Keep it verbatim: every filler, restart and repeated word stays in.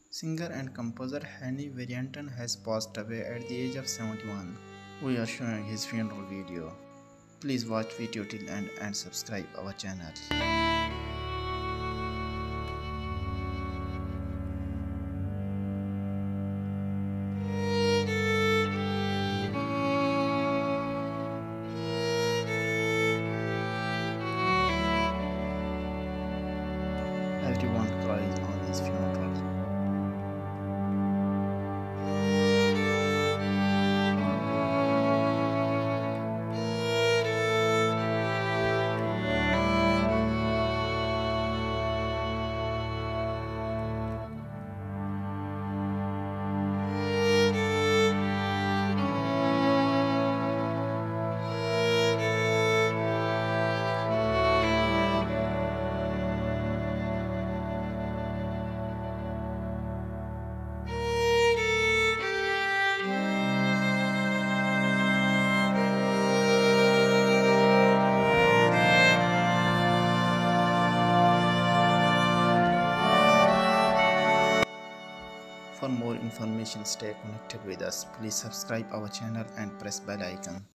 Singer and composer Henny Varianton has passed away at the age of seventy-one. We are showing his funeral video. Please watch video till end and subscribe our channel. Everyone cries on his funeral. For more information, stay connected with us. Please subscribe our channel and press bell icon.